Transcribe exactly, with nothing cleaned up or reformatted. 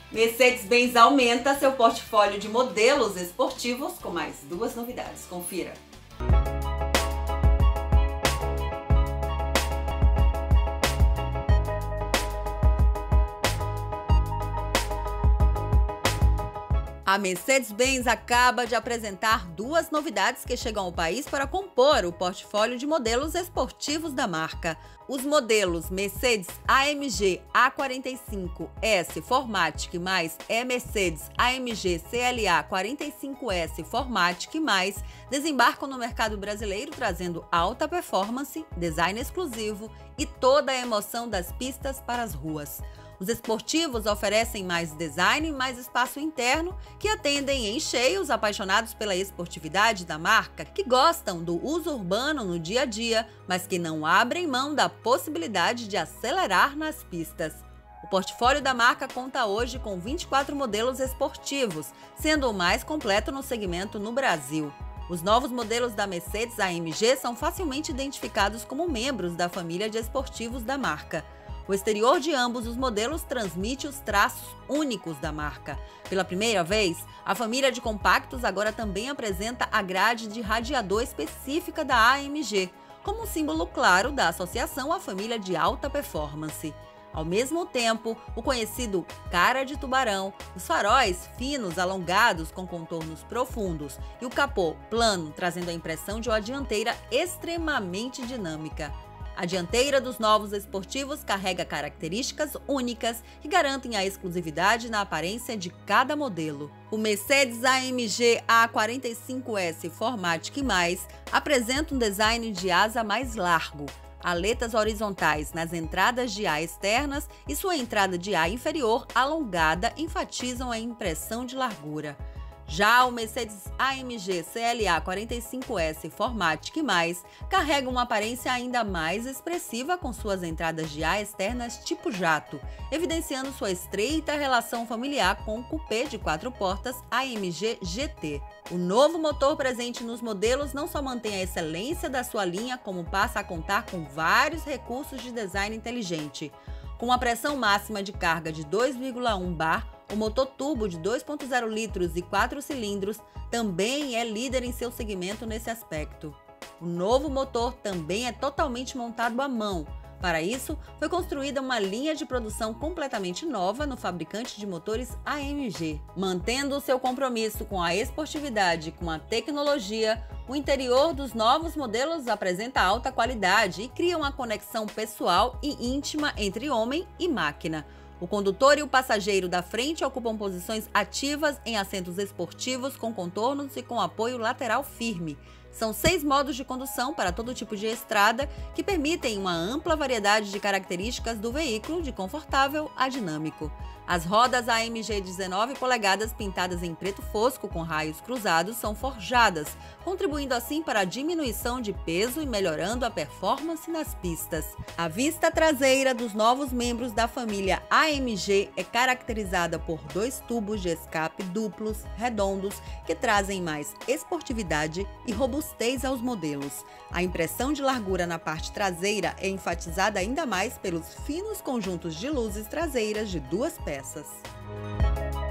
Mercedes-Benz aumenta seu portfólio de modelos esportivos com mais duas novidades. Confira. A Mercedes-Benz acaba de apresentar duas novidades que chegam ao país para compor o portfólio de modelos esportivos da marca. Os modelos Mercedes A M G A quarenta e cinco S Formatic mais e Mercedes A M G C L A quarenta e cinco S Formatic mais desembarcam no mercado brasileiro trazendo alta performance, design exclusivo e toda a emoção das pistas para as ruas. Os esportivos oferecem mais design e mais espaço interno, que atendem em cheio os apaixonados pela esportividade da marca, que gostam do uso urbano no dia a dia, mas que não abrem mão da possibilidade de acelerar nas pistas. O portfólio da marca conta hoje com vinte e quatro modelos esportivos, sendo o mais completo no segmento no Brasil. Os novos modelos da Mercedes A M G são facilmente identificados como membros da família de esportivos da marca. O exterior de ambos os modelos transmite os traços únicos da marca. Pela primeira vez, a família de compactos agora também apresenta a grade de radiador específica da A M G, como um símbolo claro da associação à família de alta performance. Ao mesmo tempo, o conhecido cara de tubarão, os faróis finos alongados com contornos profundos e o capô plano, trazendo a impressão de uma dianteira extremamente dinâmica. A dianteira dos novos esportivos carrega características únicas que garantem a exclusividade na aparência de cada modelo. O Mercedes A M G A quarenta e cinco S Formatic mais apresenta um design de asa mais largo, aletas horizontais nas entradas de ar externas e sua entrada de ar inferior alongada enfatizam a impressão de largura. Já o Mercedes A M G C L A quarenta e cinco S Formatic mais carrega uma aparência ainda mais expressiva com suas entradas de ar externas tipo jato, evidenciando sua estreita relação familiar com o cupê de quatro portas A M G G T. O novo motor presente nos modelos não só mantém a excelência da sua linha, como passa a contar com vários recursos de design inteligente. Com uma pressão máxima de carga de dois vírgula um bar, o motor turbo de dois vírgula zero litros e quatro cilindros também é líder em seu segmento nesse aspecto. O novo motor também é totalmente montado à mão. Para isso, foi construída uma linha de produção completamente nova no fabricante de motores A M G. Mantendo o seu compromisso com a esportividade e com a tecnologia, o interior dos novos modelos apresenta alta qualidade e cria uma conexão pessoal e íntima entre homem e máquina. O condutor e o passageiro da frente ocupam posições ativas em assentos esportivos com contornos e com apoio lateral firme. São seis modos de condução para todo tipo de estrada que permitem uma ampla variedade de características do veículo, de confortável a dinâmico. As rodas A M G dezenove polegadas pintadas em preto fosco com raios cruzados são forjadas, contribuindo assim para a diminuição de peso e melhorando a performance nas pistas. A vista traseira dos novos membros da família A M G é caracterizada por dois tubos de escape duplos, redondos, que trazem mais esportividade e robustez aos modelos. A impressão de largura na parte traseira é enfatizada ainda mais pelos finos conjuntos de luzes traseiras de duas peças.